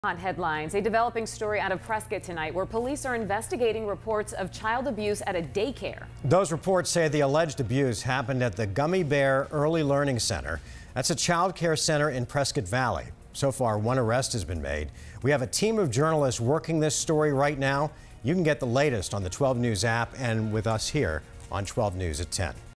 Hot headlines. A developing story out of Prescott tonight where police are investigating reports of child abuse at a daycare. Those reports say the alleged abuse happened at the Gummy Early Learning Center. That's a child care center in Prescott Valley. So far, one arrest has been made. We have a team of journalists working this story right now. You can get the latest on the 12 News app and with us here on 12 News at 10.